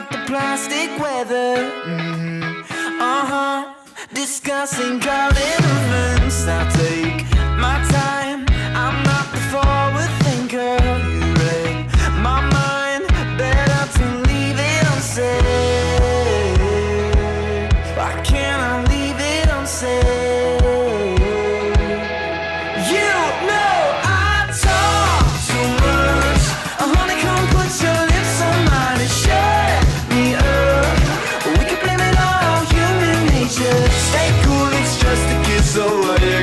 about the plastic weather. Discussing clouded movements. I'll take my time. I'm not the forward thinker. You read my mind. Better to leave it unsaid. Why can't I leave it unsaid? You know I talk too much. Honey, come put your lips on mine and shut me up. We can blame it on human nature. Stay cool, it's just a kiss away.